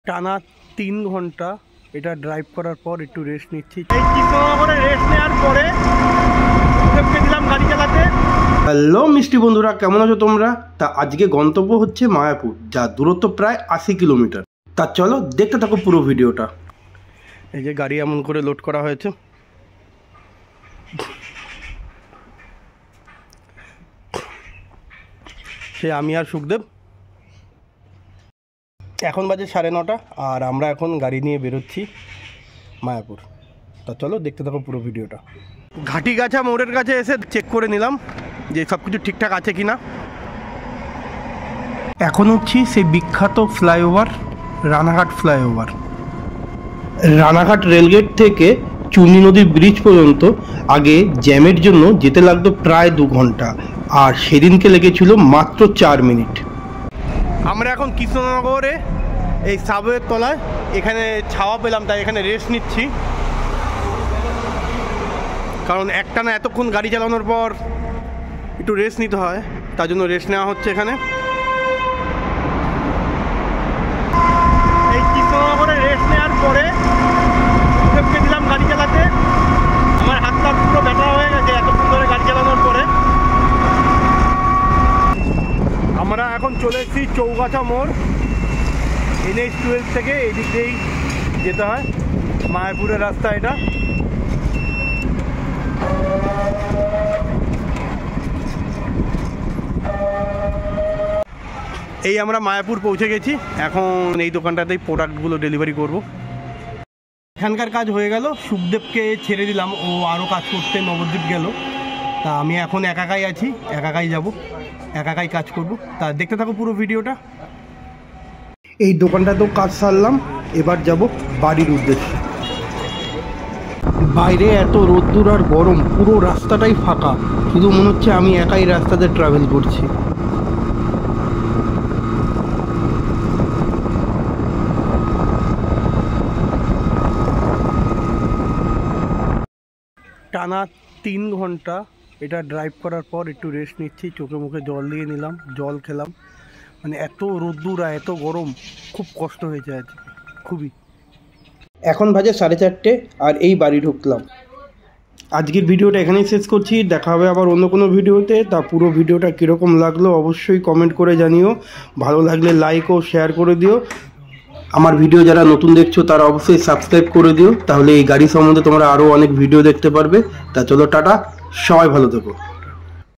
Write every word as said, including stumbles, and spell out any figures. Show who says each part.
Speaker 1: টানা তিন ঘন্টা এটা ড্রাইভ করার পর একটু রেস্ট নিচ্ছি। এই কৃষ্ণনগরে রেস্ট নেওয়ার পরে দিলাম গাড়ি চালাতে। হ্যালো মিষ্টি বন্ধুরা, কেমন আছো তোমরা? তা আজকে গন্তব্য হচ্ছে মায়াপুর, যা দূরত্ব প্রায় আশি কিলোমিটার। তা চলো দেখতে থাকো পুরো ভিডিওটা। এই যে গাড়ি এমন করে লোড করা হয়েছে। সে আমি আর সুখদেব। এখন বাজে সাড়ে নটা আর আমরা এখন গাড়ি নিয়ে বেরোচ্ছি মায়াপুর। তা চলো দেখতে থাকো পুরো ভিডিওটা। ঘাটিগাছা মোড়ের কাছে এসে চেক করে নিলাম যে সব কিছু ঠিকঠাক আছে কি না। এখন হচ্ছি সেই বিখ্যাত flyover, Ranaghat flyover. Ranaghat rail gate থেকে চূর্ণী নদীর ব্রিজ পর্যন্ত আগে জ্যামের জন্য যেতে লাগতো প্রায় দু ঘন্টা, আর সেদিনকে লেগেছিল মাত্র চার মিনিট। আমরা এখন কৃষ্ণনগরে এই সাবওয়ের তলায়, এখানে ছাওয়া পেলাম তাই এখানে রেস্ট নিচ্ছি, কারণ একটানা এতক্ষণ গাড়ি চালানোর পর একটু রেস্ট নিতে হয়, তার জন্য রেস্ট নেওয়া হচ্ছে এখানে। এই কৃষ্ণনগরে রেস্ট নেওয়ার পরে দিলাম গাড়ি চালাতে। আমার হাতটা পুরো ব্যথা হয়ে গেছে এতক্ষণ ধরে গাড়ি চালানোর পরে। আমরা এখন চলে এসেছি চৌগাছা মোড়। এন এইচ টুয়েলভ থেকে এই দিক দিয়েই যেতে হয়, মায়াপুরের রাস্তা এটা। এই আমরা মায়াপুর পৌঁছে গেছি। এখন এই দোকানটাতেই প্রোডাক্টগুলো ডেলিভারি করব। এখানকার কাজ হয়ে গেল, সুখদেবকে ছেড়ে দিলাম, ও আরও কাজ করতে নবদ্বীপ গেল। তা আমি এখন একাকাই আছি, একাকাই যাব, একাকাই কাজ করব। তা দেখতে থাকো পুরো ভিডিওটা। এই দোকানটাতেও কাজ সারলাম, এবার যাব বাড়ির উদ্দেশ্যে। বাইরে এত রোদ্দুর আর গরম, পুরো রাস্তাটাই ফাঁকা, শুধু মনে হচ্ছে আমি একাই রাস্তাতে ট্রাভেল করছি। টানা তিন ঘন্টা এটা ড্রাইভ করার পর একটু রেস্ট নিচ্ছি, চোখে মুখে জল দিয়ে নিলাম, জল খেলাম। মানে এত রোদ্দুর আর এত গরম, খুব কষ্ট হয়েছে আজ, খুবই। এখন বাজে সাড়ে চারটে আর এই বাড়ি ঢুকলাম। আজকের ভিডিওটা এখানেই শেষ করছি, দেখা হবে আবার অন্য কোনো ভিডিওতে। তা পুরো ভিডিওটা কীরকম লাগলো অবশ্যই কমেন্ট করে জানিও, ভালো লাগলে লাইক ও শেয়ার করে দিও। আমার ভিডিও যারা নতুন দেখছো তারা অবশ্যই সাবস্ক্রাইব করে দিও, তাহলে এই গাড়ি সম্বন্ধে তোমরা আরও অনেক ভিডিও দেখতে পারবে। তা চলো টাটা, সবাই ভালো থেকো।